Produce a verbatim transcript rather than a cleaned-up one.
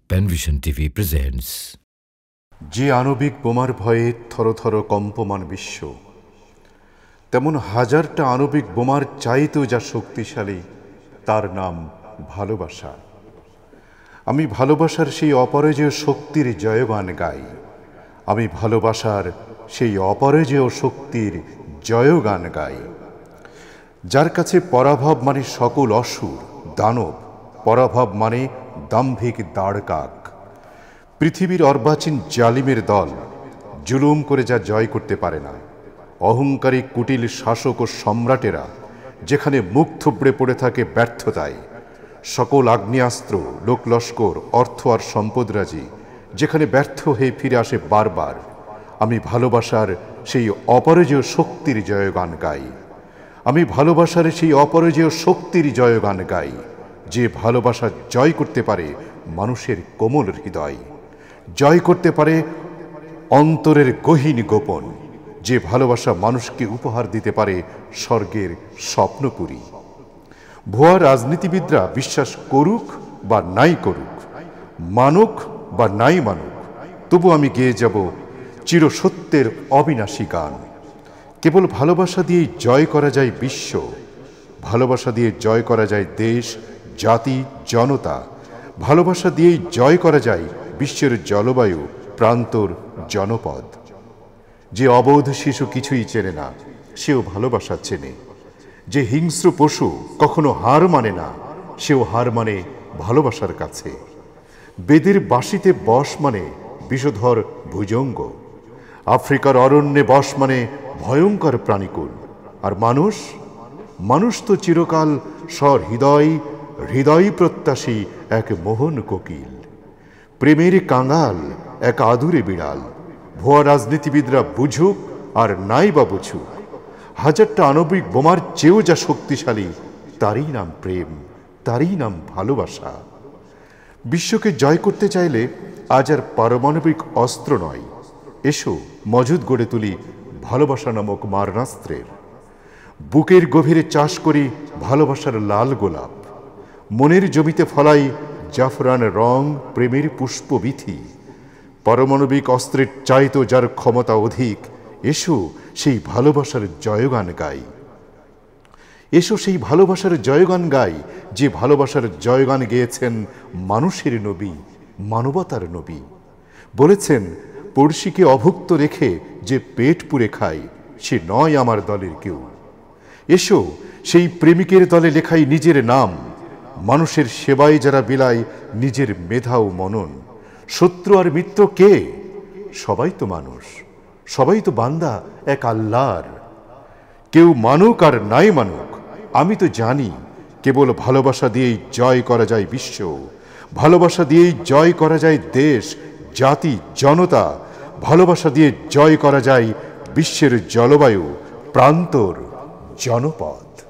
Panvision TV presents যে আণবিক বোমার ভয়ে থরথর কম্পমান বিশ্ব, তেমন হাজারটা আণবিক বোমার চাইতেও যা শক্তিশালী, তার নাম ভালোবাসা। আমি ভালোবাসার সেই অপরাজেয় শক্তির জয়গান গাই। আমি ভালোবাসার সেই অপরাজেয় শক্তির জয়গান গাই। যার কাছে পরাভব মানে সকল অসুর দানব, পরাভব মানে দাম্ভিক দাঁড়কাক। পৃথিবীর অর্বাচীন জালিমের দল জুলুম করে যা জয় করতে পারে না, অহংকারী কুটিল শাসক ও সম্রাটেরা যেখানে মুখ থুবড়ে পড়ে থাকে ব্যর্থতায়, সকল আগ্নেয়াস্ত্র লোকলস্কর অর্থ আর সম্পদরাজি যেখানে ব্যর্থ হয়ে ফিরে আসে বারবার, আমি ভালোবাসার সেই অপরাজেয় শক্তির জয়গান গাই। আমি ভালোবাসার সেই অপরাজেয় শক্তির জয়গান গাই, যে ভালোবাসা জয় করতে পারে মানুষের কোমল হৃদয়, জয় করতে পারে অন্তরের গহীন গোপন, যে ভালোবাসা মানুষকে উপহার দিতে পারে স্বর্গের স্বপ্নপুরী। ভুয়া রাজনীতিবিদরা বিশ্বাস করুক বা নাই করুক, মানুক বা নাই মানুক, তবু আমি গেয়ে যাব চিরসত্যের অবিনাশী গান। কেবল ভালোবাসা দিয়েই জয় করা যায় বিশ্ব, ভালোবাসা দিয়ে জয় করা যায় দেশ, জাতি, জনতা, ভালোবাসা দিয়েই জয় করা যায় বিশ্বের জলবায়ু, প্রান্তর, জনপদ। যে অবোধ শিশু কিছুই চেনে না, সেও ভালোবাসা চেনে। যে হিংস্র পশু কখনো হার মানে না, সেও হার মানে ভালোবাসার কাছে। বেদের বাঁশিতে বশ মানে বিষধর ভুজঙ্গ, আফ্রিকার অরণ্যে বশ মানে ভয়ঙ্কর প্রাণীকুল। আর মানুষ মানুষ তো চিরকাল সহৃদয় হৃদয় প্রত্যাশী এক মোহন কোকিল, প্রেমের কাঙাল এক আদুরে বিড়াল। ভুয়া রাজনীতিবিদরা বুঝুক আর নাই বা বুঝুক, হাজারটা আণবিক বোমার চেয়েও যা শক্তিশালী, তারই নাম প্রেম, তারই নাম ভালোবাসা। বিশ্বকে জয় করতে চাইলে আজ আর পারমাণবিক অস্ত্র নয়, এসো মজুদ গড়ে তুলি ভালোবাসা নামক মারণাস্ত্রের। বুকের গভীরে চাষ করি ভালোবাসার লাল গোলাপ, মনের জমিতে ফলাই জাফরান রং প্রেমের পুষ্পবিথি। পারমাণবিক অস্ত্রের চাইতো যার ক্ষমতা অধিক, এসো সেই ভালোবাসার জয়গান গাই। এসো সেই ভালোবাসার জয়গান গাই, যে ভালোবাসার জয়গান গেয়েছেন মানুষের নবী, মানবতার নবী। বলেছেন, পড়শিকে অভুক্ত রেখে যে পেট পুরে খায়, সে নয় আমার দলের কেউ। এসো সেই প্রেমিকের দলে লেখাই নিজের নাম, মানুষের সেবায় যারা বিলায় নিজের মেধা ও মনন। শত্রু আর মিত্র কে? সবাই তো মানুষ, সবাই তো বান্দা এক আল্লাহর। কেউ মানুক আর নাই মানুক, আমি তো জানি কেবল ভালোবাসা দিয়েই জয় করা যায় বিশ্ব, ভালোবাসা দিয়েই জয় করা যায় দেশ, জাতি, জনতা, ভালোবাসা দিয়ে জয় করা যায় বিশ্বের জলবায়ু, প্রান্তর, জনপদ।